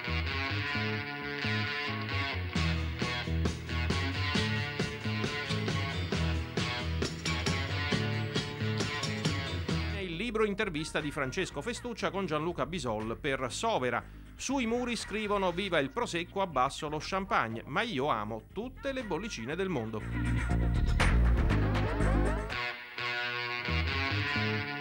Libro intervista di Francesco Festuccia con Gianluca Bisol per Sovera. Sui muri scrivono: viva il prosecco, abbasso lo champagne, ma io amo tutte le bollicine del mondo.